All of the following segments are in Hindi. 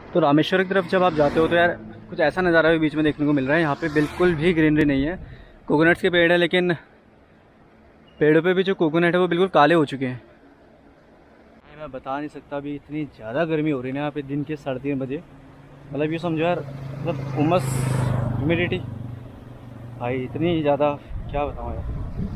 तो रामेश्वर की तरफ जब आप जाते हो तो यार कुछ ऐसा नज़ारा भी बीच में देखने को मिल रहा है। यहाँ पे बिल्कुल भी ग्रीनरी नहीं है। कोकोनट्स के पेड़ है, लेकिन पेड़ों पे भी जो कोकोनट है वो बिल्कुल काले हो चुके हैं। मैं बता नहीं सकता, अभी इतनी ज़्यादा गर्मी हो रही है ना यहाँ पे दिन के 3:30 बजे। मतलब ये समझो यार, मतलब उमस, ह्यूमिडिटी भाई इतनी ज़्यादा, क्या बताऊँ यार।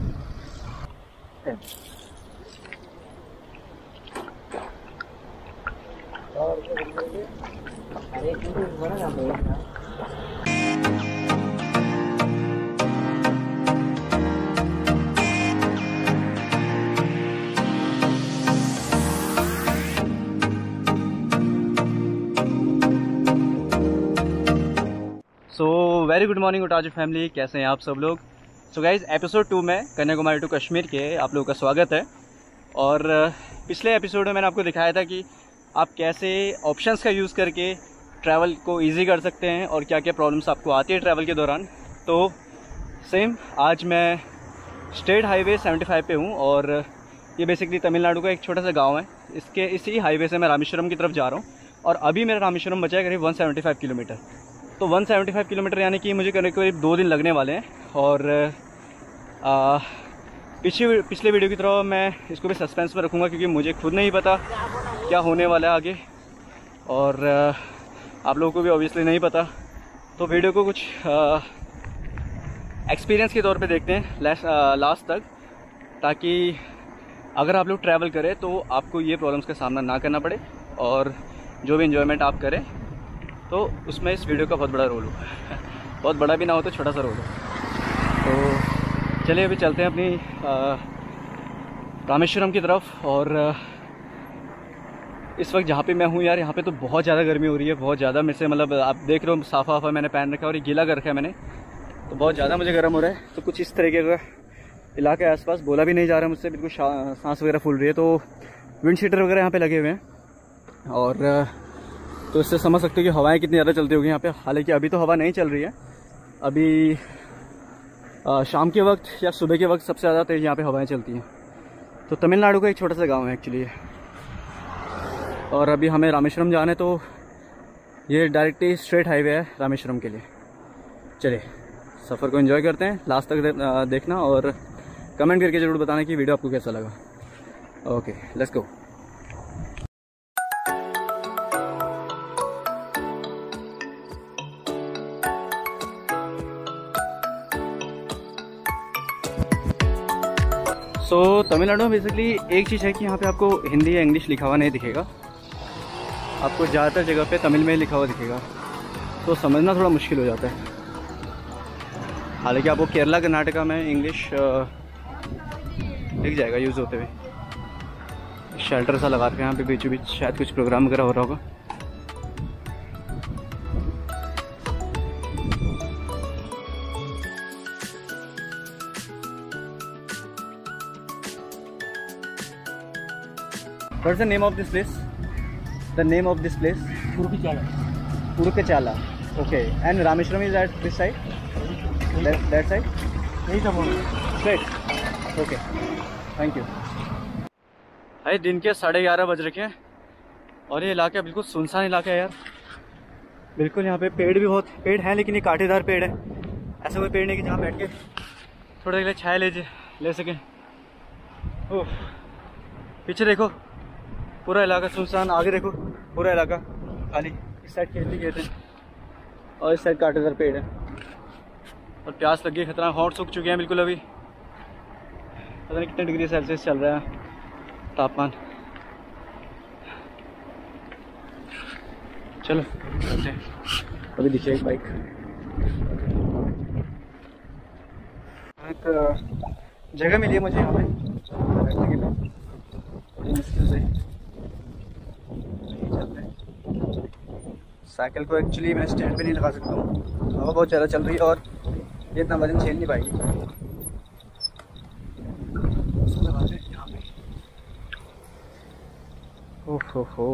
सो वेरी गुड मॉर्निंग उटाजू फैमिली, कैसे हैं आप सब लोग। सो गाइज एपिसोड 2 में कन्याकुमारी टू कश्मीर के आप लोगों का स्वागत है। और पिछले एपिसोड में मैंने आपको दिखाया था कि आप कैसे ऑप्शंस का यूज़ करके ट्रैवल को इजी कर सकते हैं और क्या क्या प्रॉब्लम्स आपको आती है ट्रैवल के दौरान। तो सेम आज मैं स्टेट हाईवे 75 पे हूँ और ये बेसिकली तमिलनाडु का एक छोटा सा गाँव है। इसी हाईवे से मैं रामेश्वरम की तरफ जा रहा हूँ और अभी मेरा रामेश्वरम बचा है करीब 175 किलोमीटर। तो 175 किलोमीटर यानी कि मुझे करीब 2 दिन लगने वाले हैं। और पिछले वीडियो की तरह मैं इसको भी सस्पेंस में रखूँगा क्योंकि मुझे खुद नहीं पता क्या होने वाला है आगे, और आप लोगों को भी ऑब्वियसली नहीं पता। तो वीडियो को कुछ एक्सपीरियंस के तौर पे देखते हैं लास्ट तक, ताकि अगर आप लोग ट्रैवल करें तो आपको ये प्रॉब्लम्स का सामना ना करना पड़े और जो भी इन्जॉयमेंट आप करें तो उसमें इस वीडियो का बहुत बड़ा रोल हो। बहुत बड़ा भी ना हो तो छोटा सा रोल हो। तो चलिए अभी चलते हैं अपनी रामेश्वरम की तरफ। और इस वक्त जहाँ पे मैं हूँ यार, यहाँ पे तो बहुत ज़्यादा गर्मी हो रही है, बहुत ज़्यादा। मेरे से मतलब आप देख रहे हो साफ़ा वाफ़ा मैंने पहन रखा है और ये गीला कर रखा है मैंने, तो बहुत ज़्यादा मुझे गर्म हो रहा है। तो कुछ इस तरीके का इलाके आसपास बोला भी नहीं जा रहा मुझसे, बिल्कुल सांस वगैरह फूल रही है। तो विंड शीटर वगैरह यहाँ पे लगे हुए हैं और तो इससे समझ सकते हो कि हवाएं कितनी ज़्यादा चलती होगी यहाँ पे। हालांकि अभी तो हवा नहीं चल रही है, अभी शाम के वक्त या सुबह के वक्त सबसे ज़्यादा तेज़ यहाँ पे हवाएं चलती हैं। तो तमिलनाडु का एक छोटा सा गांव है एक्चुअली, और अभी हमें रामेश्वरम जाना है। तो ये डायरेक्टली स्ट्रेट हाईवे है रामेश्वरम के लिए। चलिए सफ़र को एंजॉय करते हैं, लास्ट तक देखना और कमेंट करके ज़रूर बताना कि वीडियो आपको कैसा लगा। Okay let's go. तो तमिलनाडु में बेसिकली एक चीज़ है कि यहाँ पे आपको हिंदी या इंग्लिश लिखा हुआ नहीं दिखेगा, आपको ज़्यादातर जगह पे तमिल में लिखा हुआ दिखेगा, तो समझना थोड़ा मुश्किल हो जाता है। हालांकि आपको केरला कर्नाटका में इंग्लिश दिख जाएगा यूज़ होते हुए। शेल्टर सा लगा के यहाँ पे बीचों बीच शायद कुछ प्रोग्राम वगैरह हो रहा होगा। What's the name of this place? The name of this place? Purukachala. Purukachala. Okay. And Rameshwaram is at this side? That side? Straight. Okay. Thank you. भाई दिन के 11:30 बज रखे हैं और ये इलाका बिल्कुल सुनसान इलाका है यार। बिल्कुल यहाँ पे पेड़ हैं, लेकिन ये कांटेदार पेड़ है। ऐसा कोई पेड़ नहीं कि जहाँ बैठ के थोड़ा के लिए छाया ले सकें। ओह, पीछे देखो पूरा इलाका सुनसान, आगे देखो पूरा इलाका खाली। इस साइड खेत हैं और इस साइड कांटेदार पेड़ है। और प्यास लगी है खतरनाक, हॉट सूख चुके हैं बिल्कुल। अभी पता नहीं कितने डिग्री सेल्सियस चल रहा है तापमान। चलो चलते हैं। अभी दिखिए एक बाइक, एक जगह मिली है मुझे यहाँ पे बैठने के लिए, मुश्किल से चलते हैं। साइकिल को एक्चुअली मैं स्टैंड पे नहीं लगा सकता हूँ, हवा बहुत ज़्यादा चल रही है और ये इतना वजन झेल नहीं पाएगी। ओहो,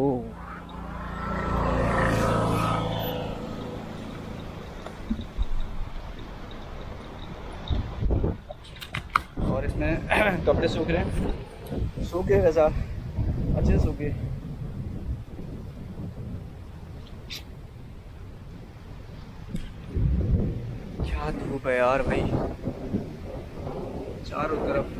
और इसमें कपड़े सूख रहे हैं, सूख गए वैसा अच्छे से सूख गए। क्या धूप है यार भाई, चारों तरफ।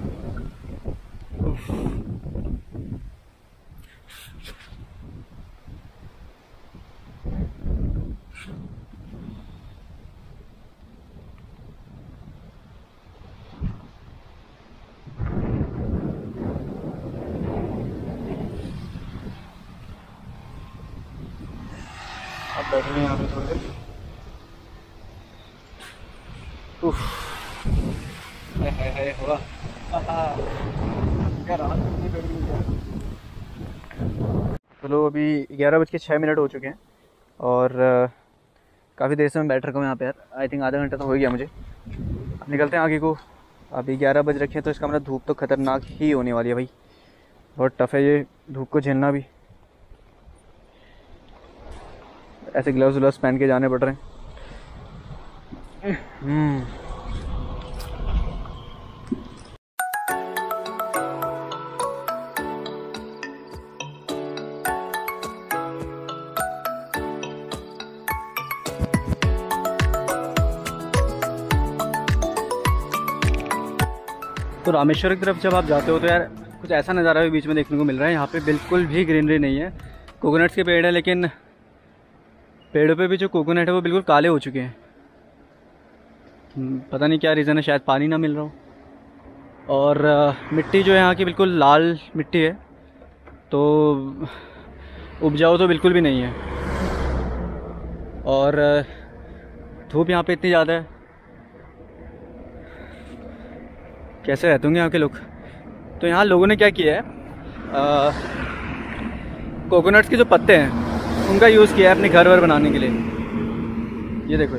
अब बैठे हैं यहाँ पे थोड़ी देर। हुआ चलो, अभी 11:06 हो चुके हैं और काफ़ी देर से मैं बैठ रखा हूँ यहाँ पे यार। आई थिंक आधा घंटा तो हो गया मुझे। अब निकलते हैं आगे को। अभी 11 बज रखे हैं तो इसका मतलब धूप तो ख़तरनाक ही होने वाली है भाई। बहुत टफ़ है ये धूप को झेलना भी। ऐसे ग्लव्स व्लव्स पहन के जाने पड़ रहे हैं। तो रामेश्वर की तरफ जब आप जाते हो तो यार कुछ ऐसा नज़ारा भी बीच में देखने को मिल रहा है। यहाँ पे बिल्कुल भी ग्रीनरी नहीं है। कोकोनट्स के पेड़ है लेकिन पेड़ों पे भी जो कोकोनट है वो बिल्कुल काले हो चुके हैं। पता नहीं क्या रीज़न है, शायद पानी ना मिल रहा हो। और मिट्टी जो है यहाँ की बिल्कुल लाल मिट्टी है, तो उपजाऊ तो बिल्कुल भी नहीं है। और धूप यहाँ पे इतनी ज़्यादा है, कैसे रहते होंगे यहाँ के लोग। तो यहाँ लोगों ने क्या किया है, कोकोनट्स के जो पत्ते हैं उनका यूज़ किया है अपने घर वर बनाने के लिए। ये देखो,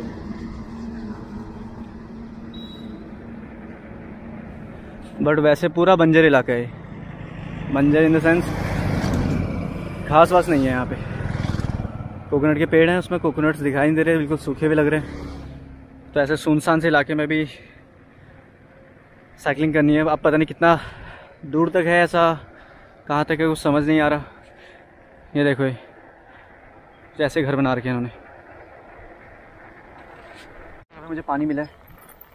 बट वैसे पूरा बंजर इलाका है। बंजर इन द सेंस घास वास नहीं है यहाँ पे। कोकोनट के पेड़ हैं, उसमें कोकोनट्स दिखाई नहीं दे रहे, बिल्कुल सूखे भी लग रहे हैं। तो ऐसे सुनसान से इलाके में भी साइकिलिंग करनी है। अब पता नहीं कितना दूर तक है, ऐसा कहाँ तक है कुछ समझ नहीं आ रहा। ये देखो, ये जैसे घर बना रखे हैं उन्होंने। मुझे पानी मिला है।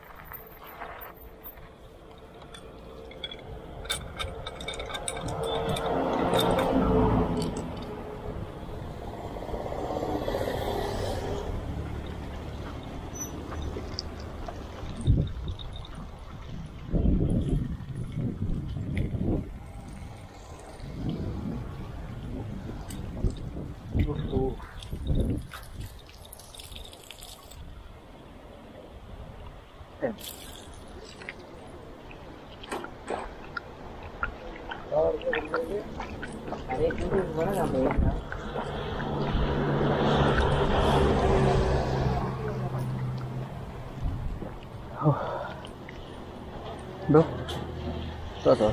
दो थोड़ा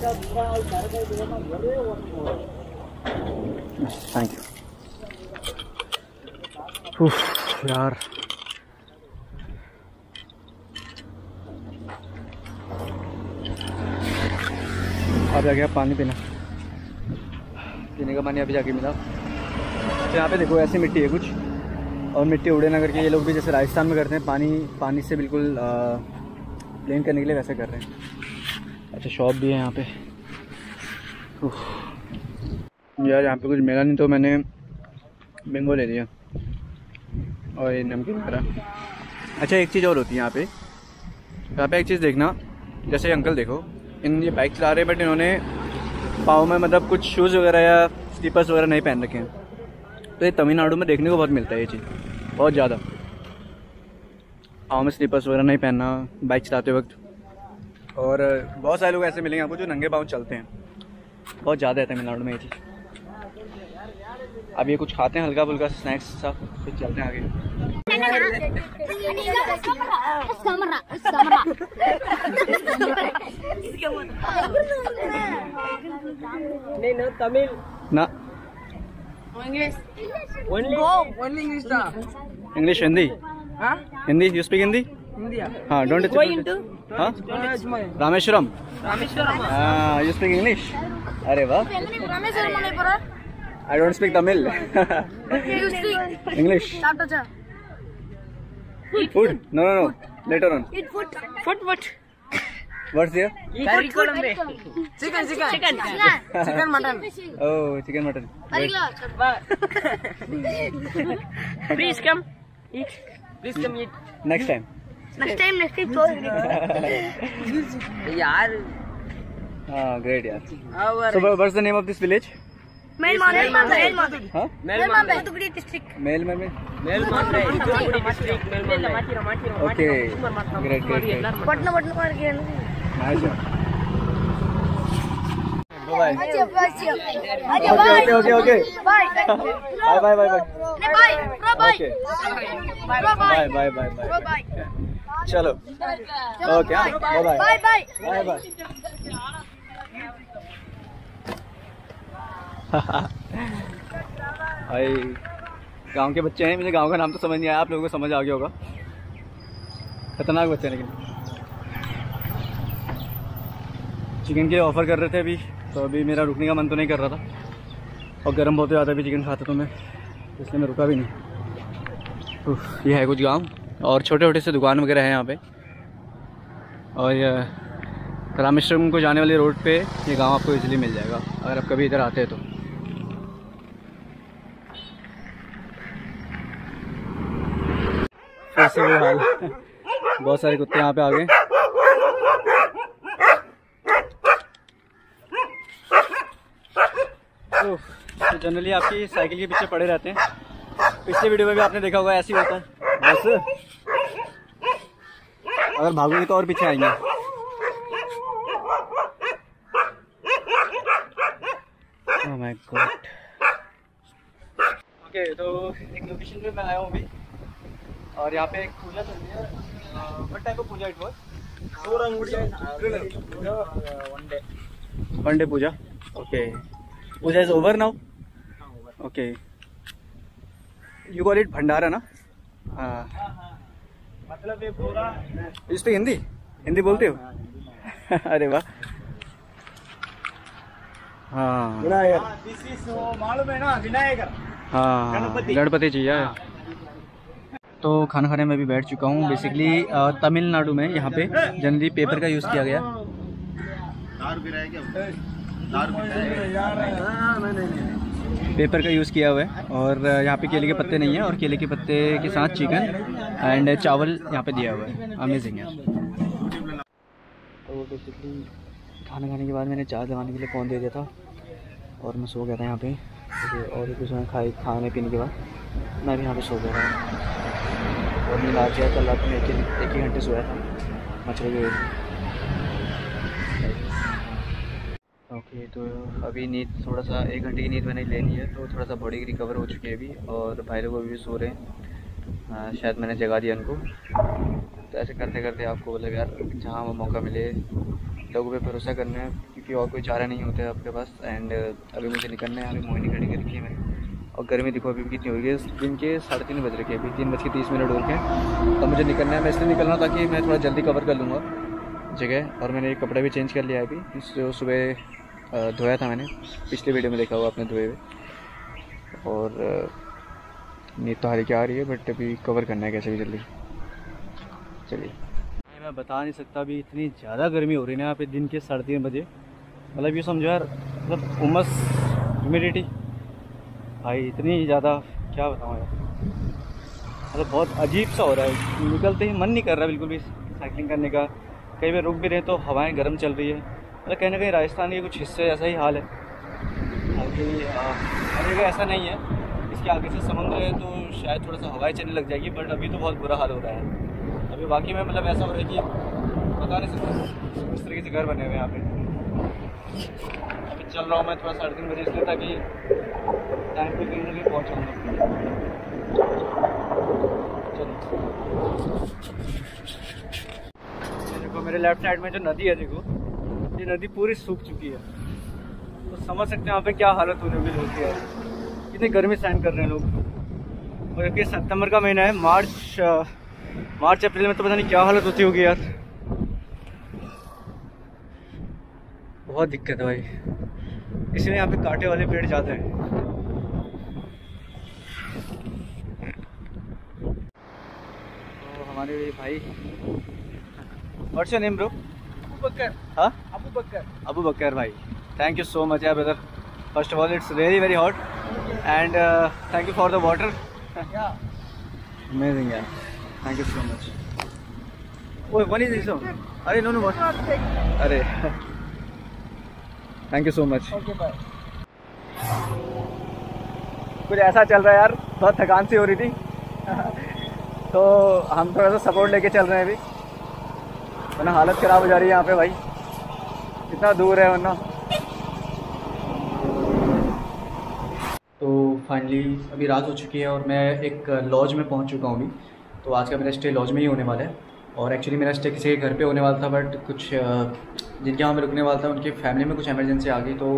थैंक यू यार। अब जाके पानी पीने का पानी अभी जाके मिला। तो यहाँ पे देखो ऐसी मिट्टी है कुछ, और मिट्टी उड़े ना करके ये लोग भी जैसे राजस्थान में करते हैं, पानी से बिल्कुल प्लेन करने के लिए वैसे कर रहे हैं। अच्छा, शॉप भी है यहाँ पे। यार यहाँ पे कुछ मिला नहीं तो मैंने बिंगो ले लिया और ये नमकीन वगैरह। अच्छा, एक चीज़ और होती है यहाँ पे एक चीज़ देखना, जैसे अंकल देखो, ये बाइक चला रहे हैं बट इन्होंने पाँव में मतलब कुछ शूज़ वगैरह या स्लीपर्स वगैरह नहीं पहन रखे हैं। तो ये तमिलनाडु में देखने को बहुत मिलता है ये चीज़, बहुत ज़्यादा। पाँव में स्लीपर्स वगैरह नहीं पहनना बाइक चलाते वक्त। और बहुत सारे लोग ऐसे मिलेंगे आपको जो नंगे पाँव चलते हैं, बहुत ज़्यादा है तमिलनाडु में ये चीज़। अब ये कुछ खाते हैं हल्का फुल्का स्नैक्स सब, फिर चलते हैं आगे। तमिल ना English Hindi Hindi you speak Hindi हाँ डोंट हाँ रामेश्वरम यू स्पीक इंग्लिश अरे वाह I don't speak Tamil. English. Food? No. Later on. Eat food. Food. What's here? Curry Colombe. Chicken. Chicken mutton. Oh, chicken mutton. Great. Please come. Eat. Please come eat. Next time. Next time. यार. Great, yeah. Our. So, what's the name of this village? Melmande. Huh? Melmande. Tuticorin district. Melmande. Melmande. Tuticorin district. Melmande. Okay. Great. Patna market. Nice. Bye. Okay. Bye. Bye. Bye. Okay. Bye. Bye. चलो. Okay. Bye. Bye. भाई गांव के बच्चे हैं, मुझे गांव का नाम तो समझ नहीं आया, आप लोगों को समझ आ गया होगा। खतरनाक बच्चे हैं लेकिन। चिकन के ऑफ़र कर रहे थे अभी, तो अभी मेरा रुकने का मन तो नहीं कर रहा था, और गर्म बहुत ज़्यादा भी चिकन खाता तो मैं, इसलिए मैं रुका भी नहीं। ये है कुछ गांव, और छोटे छोटे से दुकान वगैरह हैं यहाँ पे, और ये रामेश्वरम को जाने वाली रोड पे ये गांव आपको इजीली मिल जाएगा अगर आप कभी इधर आते हैं तो। फिर से वो हाल, बहुत सारे कुत्ते यहाँ पे आ गए। तो जनरली आपकी साइकिल के पीछे पड़े रहते हैं, पिछले वीडियो में भी आपने देखा होगा, ऐसे ही होता है बस, अगर भागोगे तो और पीछे आएंगे। Oh my God. ओके, तो एक लोकेशन पे मैं आया हूँ अभी, और यहाँ पे एक पूजा चल रही है। What type of puja it was? One day puja. Okay, puja is over now. Okay, you call it bhandara ना? हाँ, मतलब ये पूरा इस पे हिंदी बोलते हो? अरे वाह। हाँ, मालूम है ना, विनायकर। हाँ, गणपति जी है। तो खाना खाने में भी बैठ चुका हूँ। बेसिकली तमिलनाडु में यहाँ पे जनरली पेपर का यूज़ किया गया, पेपर का यूज़ किया हुआ है, और यहाँ पे केले के पत्ते नहीं है, और केले के पत्ते के साथ चिकन एंड चावल यहाँ पे दिया हुआ है। अमेजिंग है। तो बेसिकली खाना खाने के बाद मैंने चार्ज लगाने के लिए फ़ोन दे दिया था, और मैं सो गया था यहाँ पे, और कुछ खाने पीने के बाद मैं भी यहाँ पे सो गया था, और नींद आ गया। कल रात में एक ही घंटे सोया था, मछली की। ओके, तो अभी नींद थोड़ा सा 1 घंटे की नींद मैंने ले ली है, तो थोड़ा सा बॉडी रिकवर हो चुकी है अभी, और भाई लोग अभी भी सो रहे हैं। शायद मैंने जगा दिया उनको। तो ऐसे करते करते आपको मतलब यार, जहाँ वो मौका मिले लोगों पे भरोसा करना है, क्योंकि और कोई चारा नहीं होता है आपके पास। एंड अभी मुझे निकलना है, अभी मोहिनी खड़ी कर रखी है मैंने, और गर्मी देखो अभी कितनी हो गई है, दिन के 3:30 बज रखे हैं, अभी 3:30 हो गए। तो मुझे निकलना है, मैं इसलिए निकल रहा हूँ ताकि मैं थोड़ा जल्दी कवर कर लूँगा जगह। और मैंने एक कपड़ा भी चेंज कर लिया है अभी, जो सुबह धोया था मैंने, पिछले वीडियो में देखा हुआ आपने धोए हुए। और नींद तो हारी आ रही है, बट अभी कवर करना है कैसे भी जल्दी। चलिए, मैं बता नहीं सकता, अभी इतनी ज़्यादा गर्मी हो रही है ना यहाँ पे दिन के 3:30 बजे। मतलब ये समझो यार, मतलब उमस, ह्यूमिडिटी भाई इतनी ज़्यादा, क्या बताऊँ यार, मतलब बहुत अजीब सा हो रहा है। निकलते ही मन नहीं कर रहा बिल्कुल भी साइकिलिंग करने का। कहीं पे रुक भी रहे तो हवाएं गर्म चल रही है, मतलब कहीं ना कहीं राजस्थान के कुछ हिस्से ऐसा ही हाल है। बाकी हर जगह ऐसा नहीं है, इसके आगे से समुद्र है तो शायद थोड़ा सा हवाएं चलने लग जाएगी, बट अभी तो बहुत बुरा हाल हो रहा है। अभी वाकई में मतलब ऐसा हो रहा है कि पता नहीं सकता इस तरीके से घर बने हुए हैं यहाँ पे। अभी चल रहा हूँ मैं थोड़ा 3:30 बजे, इसलिए ताकि टाइम पे कहीं ना कहीं पहुँच जाऊँगा। चलो, देखो मेरे लेफ्ट साइड में जो नदी है, देखो ये नदी पूरी सूख चुकी है, तो समझ सकते हैं यहाँ पे क्या हालत होने वाली होती है, कितनी गर्मी सहन कर रहे हैं लोग। और ये सितंबर का महीना है, मार्च अप्रैल में तो पता नहीं क्या हालत होती होगी यार, बहुत दिक्कत है भाई। इसलिए यहाँ पे कांटे वाले पेड़ ज़्यादा हैं। तो हमारे भाई। What's your name bro? Abu Bakar. हाँ, अबू बकर। अबू बकर भाई, थैंक यू सो मच यार brother. First of all it's very very hot and thank you for the water. Amazing यार, थैंक यू सो मच। ओए वन इज दिस? अरे नो नो व्हाट, अरे thank you so much. Okay bye. कुछ ऐसा चल रहा है यार, बहुत थकान सी हो रही थी तो हम थोड़ा सा सपोर्ट लेके चल रहे हैं अभी, वरना हालत ख़राब हो जा रही है यहाँ पे भाई, इतना दूर है वरना। तो फाइनली अभी रात हो चुकी है और मैं एक लॉज में पहुँच चुका हूँ अभी। तो आज का मेरा स्टे लॉज में ही होने वाला है और एक्चुअली मेरा स्टे किसी के घर पे होने वाला था, बट कुछ जिनके वहाँ पे रुकने वाला था उनकी फैमिली में कुछ इमरजेंसी आ गई, तो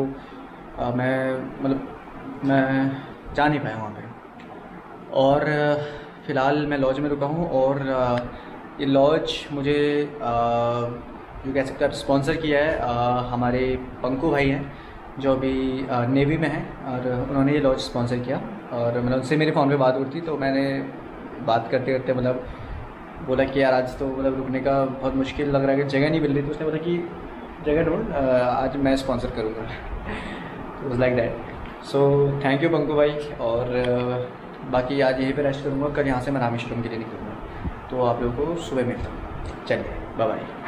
मैं जा नहीं पाया वहाँ पे। और फ़िलहाल मैं लॉज में रुका हूँ और ये लॉज मुझे जो कह सकते हैं स्पॉन्सर किया है हमारे पंकु भाई हैं जो अभी नेवी में हैं, और उन्होंने ये लॉज स्पॉन्सर किया। और मतलब उनसे मेरे फ़ोन पे बात उठी तो मैंने बात करते करते मतलब बोला कि यार आज तो मतलब रुकने का बहुत मुश्किल लग रहा है कि जगह नहीं मिल रही, तो उसने बोला कि जगह ढूंढ, आज मैं स्पॉन्सर करूँगा। तो like that. So thank you Panku भाई। और बाकी आज यहीं पे रेस्ट करूँगा, कल यहाँ से मैं रामेश्वरम के लिए निकलूँगा, तो आप लोगों को सुबह मिलता हूँ। चलिए बाय बाय।